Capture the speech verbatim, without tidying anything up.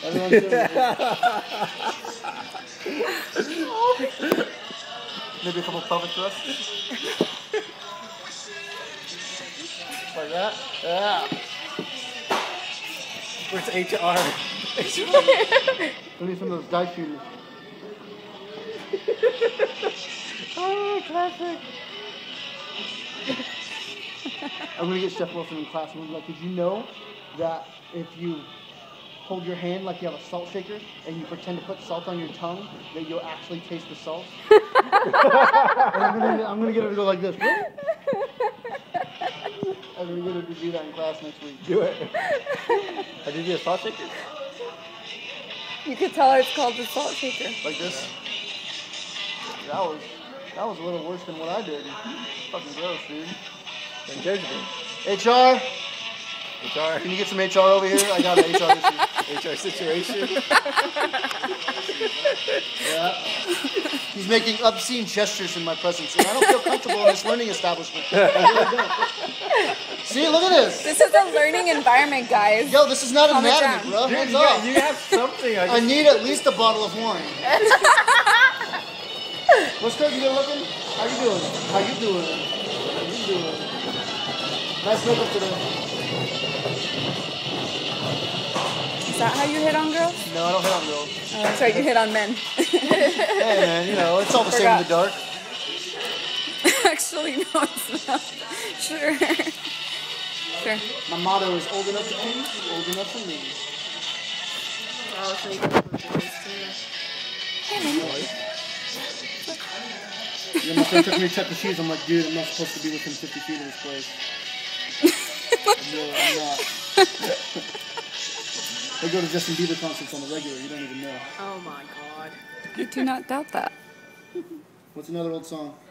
Everyone's doing it. Maybe a couple pelvic thrusts. Like that. Yeah. Where's H R? Let me some of those dice shooters. Oh, classic. I'm gonna get Chef Wilson in class and we're like, did you know that if you hold your hand like you have a salt shaker and you pretend to put salt on your tongue, that you'll actually taste the salt? And I'm gonna, I'm gonna get her to go like this. I'm gonna get her to do that in class next week. Do it. How did you do a salt shaker? You could tell her it's called the salt shaker. Like this. That was that was a little worse than what I did. Fucking gross, dude. Then judgment. H R. H R. Can you get some H R over here? I got an H R issue. H R situation. Yeah. He's making obscene gestures in my presence, and I don't feel comfortable in this learning establishment. I really don't. See, look at this. This is a learning environment, guys. Yo, this is not Calm it anatomy, down. bro. Dude, Hands you, off. you have something. I, I just, need at least a bottle of wine. What's good? You good looking? How you doing? How you doing? How you doing? Nice makeup today. Is that how you hit on girls? No, I don't hit on girls. Oh, sorry, you hit on men. Hey, man, you know, it's all the same in the dark. Actually, no, it's not. Sure. Sure. My motto is old enough to teach, old enough for me. Oh, so you can put boys too. Hey, man. Yeah, my friend took me to check the shoes. I'm like, dude, I'm not supposed to be within fifty feet of this place. No, I'm not. I go to Justin Bieber concerts on the regular. You don't even know. Oh my god. I do not doubt that. What's another old song?